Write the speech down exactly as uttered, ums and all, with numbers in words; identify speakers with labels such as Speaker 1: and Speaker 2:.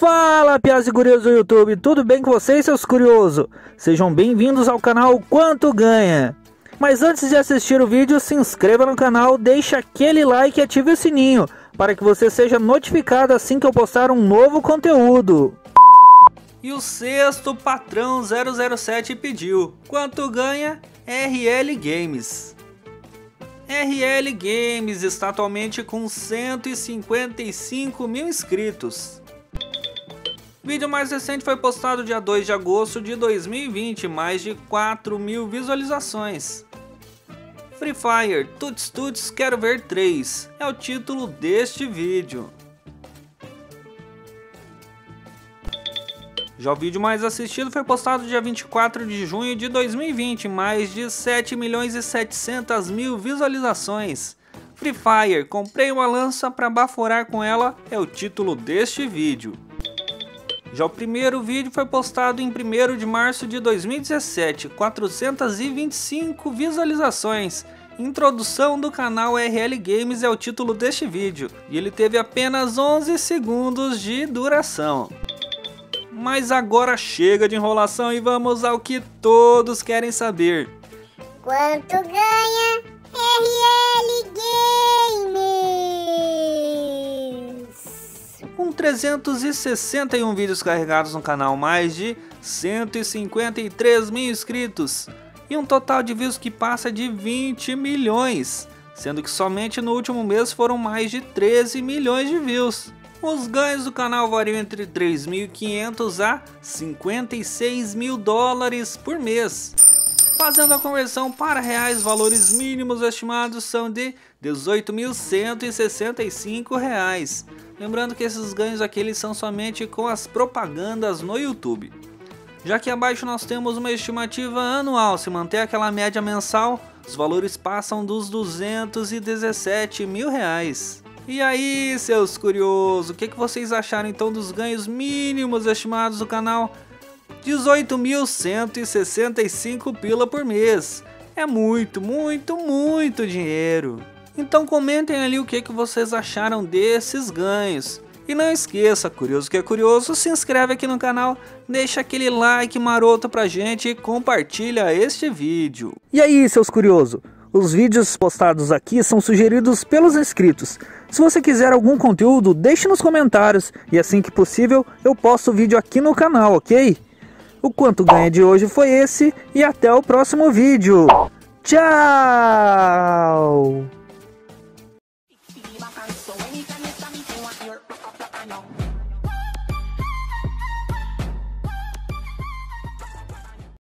Speaker 1: Fala, piadas e curiosos do YouTube, tudo bem com vocês, seus curiosos? Sejam bem-vindos ao canal Quanto Ganha. Mas antes de assistir o vídeo, se inscreva no canal, deixe aquele like e ative o sininho, para que você seja notificado assim que eu postar um novo conteúdo. E o sexto patrão zero zero sete pediu: quanto ganha R L Games? R L Games está atualmente com cento e cinquenta e cinco mil inscritos. O vídeo mais recente foi postado dia dois de agosto de dois mil e vinte, mais de quatro mil visualizações. Free Fire, Tuts Tuts Quero Ver três, é o título deste vídeo. Já o vídeo mais assistido foi postado dia vinte e quatro de junho de dois mil e vinte, mais de sete milhões e setecentas mil visualizações. Free Fire, comprei uma lança para baforar com ela, é o título deste vídeo. Já o primeiro vídeo foi postado em primeiro de março de dois mil e dezessete, quatrocentas e vinte e cinco visualizações. Introdução do canal R L Games é o título deste vídeo, e ele teve apenas onze segundos de duração. Mas agora chega de enrolação e vamos ao que todos querem saber.
Speaker 2: Quanto ganha R L Games?
Speaker 1: Com trezentos e sessenta e um vídeos carregados no canal, mais de cento e cinquenta e três mil inscritos e um total de views que passa de vinte milhões, sendo que somente no último mês foram mais de treze milhões de views. Os ganhos do canal variam entre três mil e quinhentos a cinquenta e seis mil dólares por mês. Fazendo a conversão para reais, valores mínimos estimados são de dezoito mil cento e sessenta e cinco reais. Lembrando que esses ganhos aqui eles são somente com as propagandas no YouTube. Já que abaixo nós temos uma estimativa anual, se manter aquela média mensal, os valores passam dos duzentos e dezessete mil reais. E aí, seus curiosos, o que, que vocês acharam então dos ganhos mínimos estimados do canal? dezoito mil cento e sessenta e cinco pila por mês. É muito, muito, muito dinheiro. Então comentem ali o que, que vocês acharam desses ganhos. E não esqueça, curioso que é curioso, se inscreve aqui no canal, deixa aquele like maroto pra gente e compartilha este vídeo.
Speaker 3: E aí, seus curiosos? Os vídeos postados aqui são sugeridos pelos inscritos. Se você quiser algum conteúdo, deixe nos comentários e assim que possível eu posto o vídeo aqui no canal, ok? O Quanto Ganha de hoje foi esse e até o próximo vídeo. Tchau!